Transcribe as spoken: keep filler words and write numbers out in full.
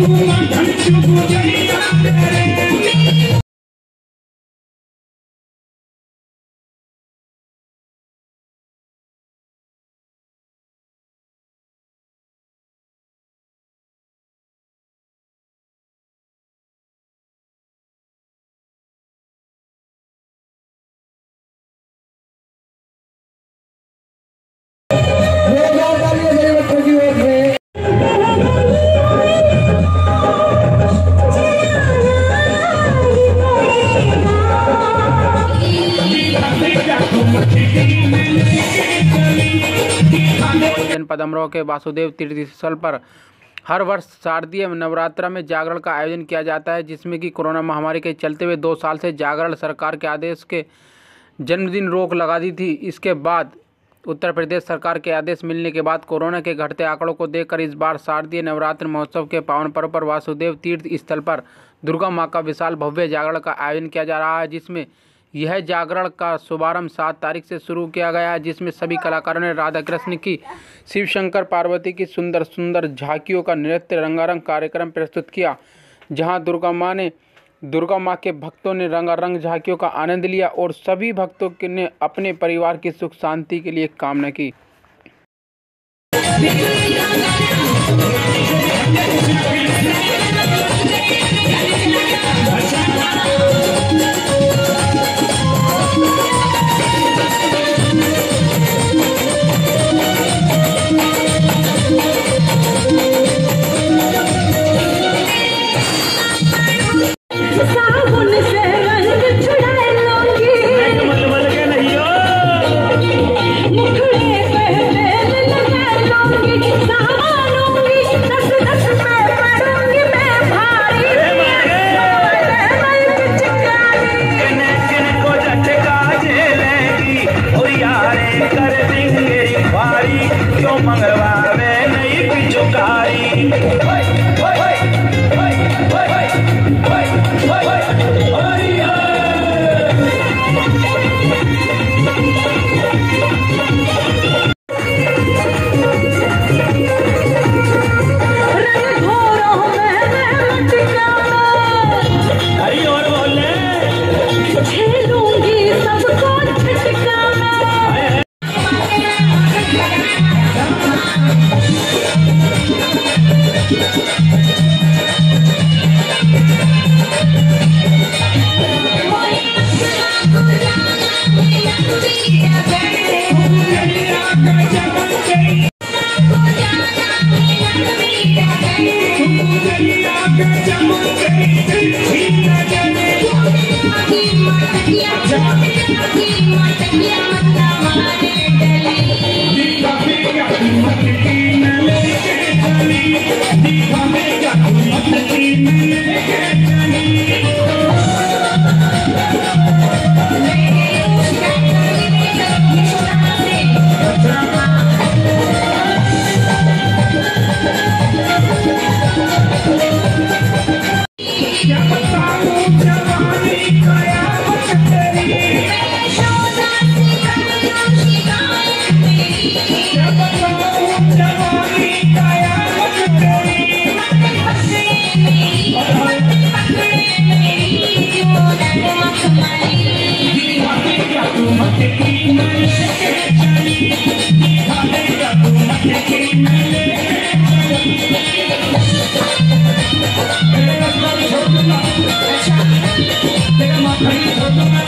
जनपद अमरोहा के वासुदेव तीर्थ स्थल पर हर वर्ष शारदीय नवरात्र में जागरण का आयोजन किया जाता है, जिसमें कि कोरोना महामारी के चलते हुए दो साल से जागरण सरकार के आदेश के जन्मदिन रोक लगा दी थी। इसके बाद उत्तर प्रदेश सरकार के आदेश मिलने के बाद कोरोना के घटते आंकड़ों को देखकर इस बार शारदीय नवरात्र महोत्सव के पावन पर्व पर वासुदेव तीर्थ स्थल पर दुर्गा माँ का विशाल भव्य जागरण का आयोजन किया जा रहा है, जिसमें यह जागरण का शुभारंभ सात तारीख से शुरू किया गया है, जिसमें सभी कलाकारों ने राधा कृष्ण की, शिव शंकर पार्वती की सुंदर सुंदर झांकियों का नृत्य रंगारंग कार्यक्रम प्रस्तुत किया। जहां दुर्गा माँ ने दुर्गा माँ के भक्तों ने रंगारंग झांकियों का आनंद लिया और सभी भक्तों ने अपने परिवार की सुख शांति के लिए कामना की। Come on,